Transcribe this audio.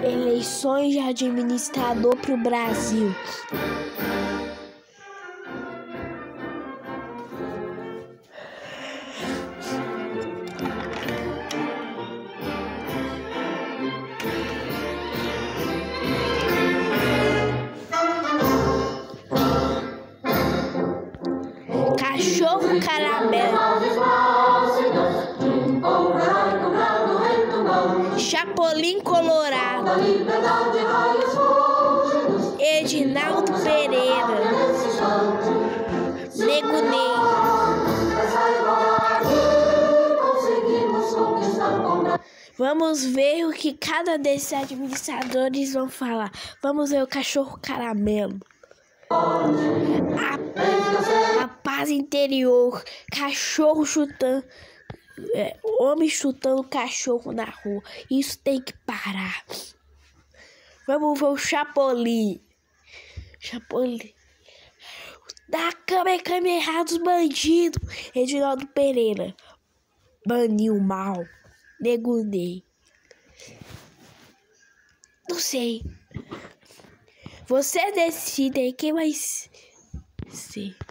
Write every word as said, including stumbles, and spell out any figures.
Eleições de administrador pro Brasil. Cachorro caramelo. Chapolin Colorado. Edinaldo Pereira. Nego Ney. Vamos ver o que cada desses administradores vão falar. Vamos ver o cachorro caramelo. A, a paz interior. Cachorro chutando. É, homem chutando cachorro na rua. Isso tem que parar. Vamos ver o Chapolin. Chapolin. Da câmera, câmera errada dos bandidos. Edinaldo Pereira. Baniu mal. Nego Ney. Não sei. Você decide quem vai ser.